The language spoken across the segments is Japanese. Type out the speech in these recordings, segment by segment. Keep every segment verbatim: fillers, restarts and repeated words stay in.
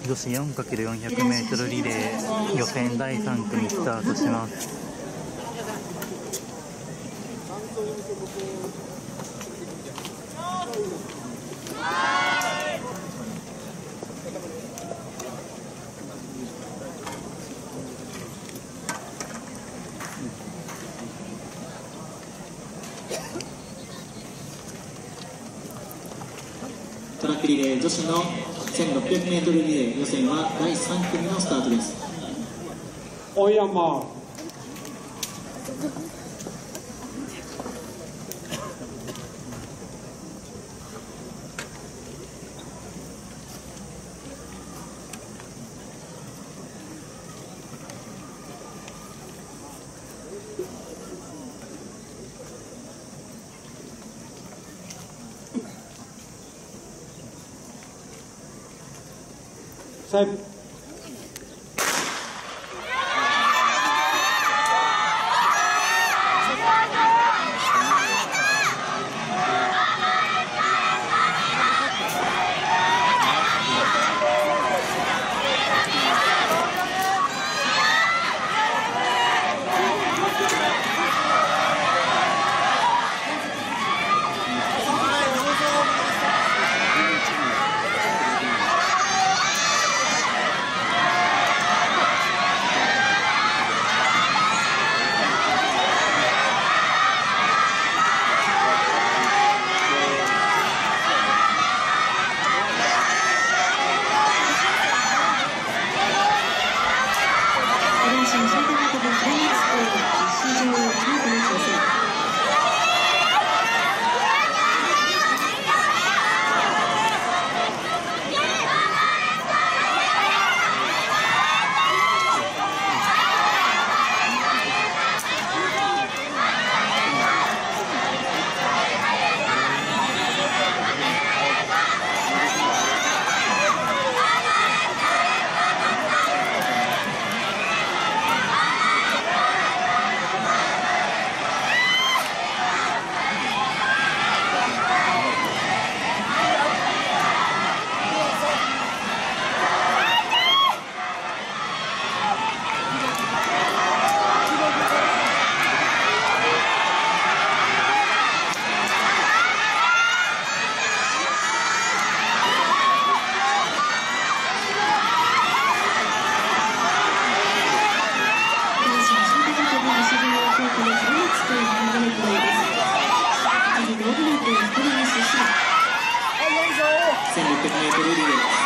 女子 よんかけるよんひゃくメートル リレー予選だいさん組スタートします。 トラックリレー女子の せんろっぴゃくメートル リレー予選はだいさん組のスタートです。 大山セーフ。 せんろっぴゃくメートル リレー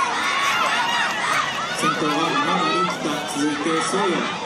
先頭はママリンキタ、続いてソーヤ。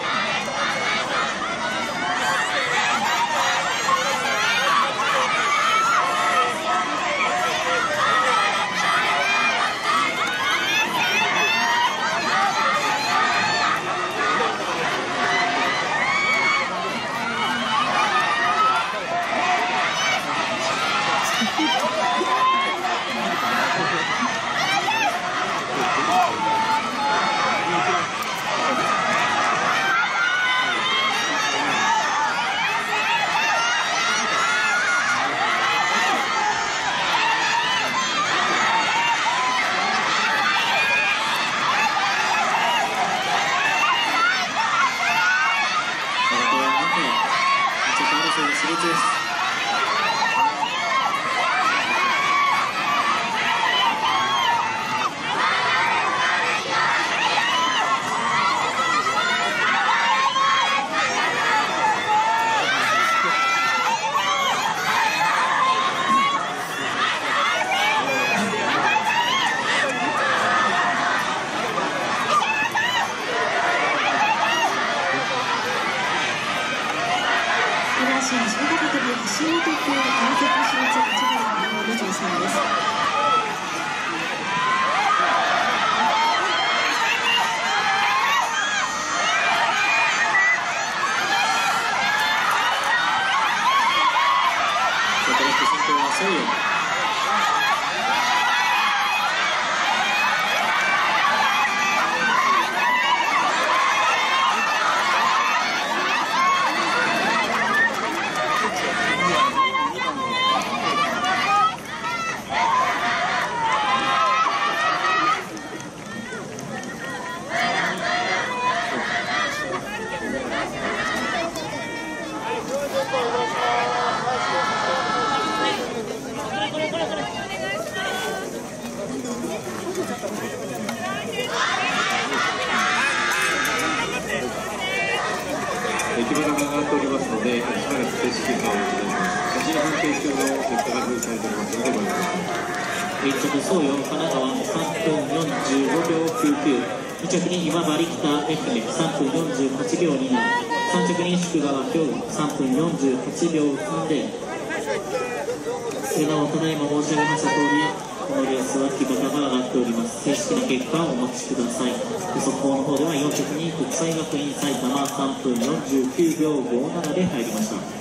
で、しばらく正式結果をお待ちいたします。写真判定中の結果が表示されておりますのでご了承ください。 いっ着宗陽神奈川さんぷんよんじゅうごびょうきゅうきゅう、に着に今治北愛媛さんぷんよんじゅうはちびょうになな、さん着に宿川兵庫さんぷんよんじゅうはちびょうさんぜろ。それなおただいま申し上げました通り、このレースは騎馬が上がっております。正式な結果をお待ちください。速報の方ではよん着に国際学院埼玉さんぷんよんじゅうきゅうびょうごななで入りました。